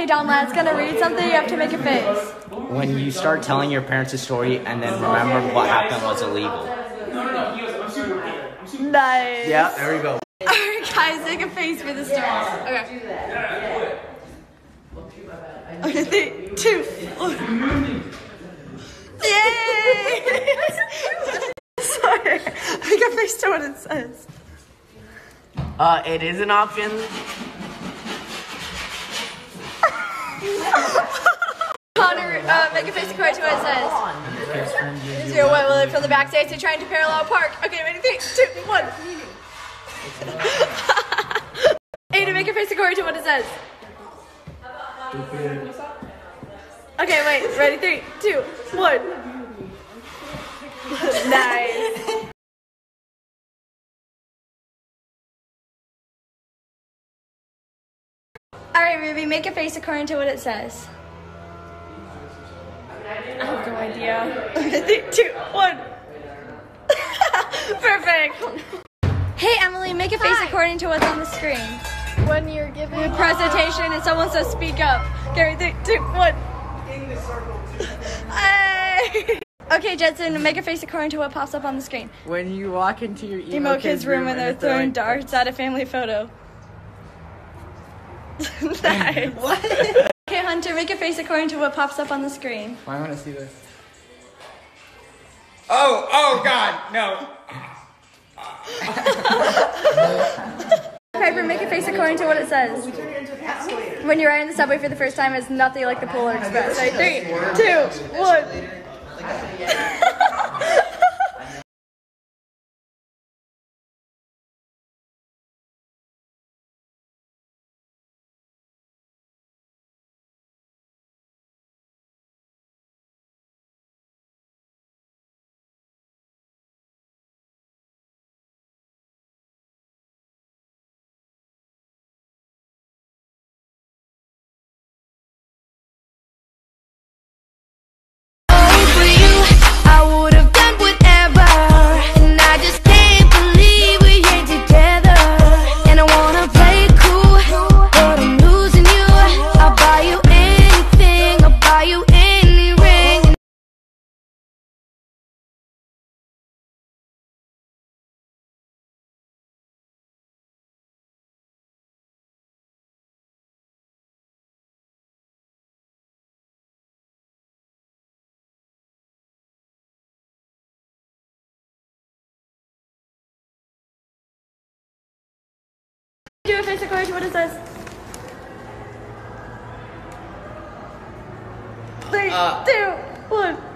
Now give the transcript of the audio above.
Okay, John Lad's gonna read something. You have to make a face. When you start telling your parents a story and then remember what happened was illegal. Nice. Yeah, there we go. Alright, guys, make a face for the story. Okay. Okay, 3, 2, 1. Yay! Sorry, make a face to what it says. It is an option. Connor, make a face according to what it says. Zero, wait, well, from the backstage, they're trying to parallel park. Okay, ready, 3, 2, 1. Aiden, make a face according to what it says. Okay, wait, ready, 3, 2, 1. Nice. Alright, Ruby, make a face according to what it says. I have no idea. Okay, 3, 2, 1. Perfect. Hey, Emily, make a face according to what's on the screen. When you're giving A presentation and someone says speak up. Okay, 3, 2, 1. Hey. Okay, Jetson, make a face according to what pops up on the screen. When you walk into your Emo kid's room and they're throwing darts at a family photo. Nice. What? Okay, Hunter, make a face according to what pops up on the screen. I want to see this. Oh God, no. Piper, make a face according to what it says. When you're riding the subway for the first time, it's nothing like the Polar Express. Right? 3, 2, 1. Do a face according to what it says. 3, 2, 1.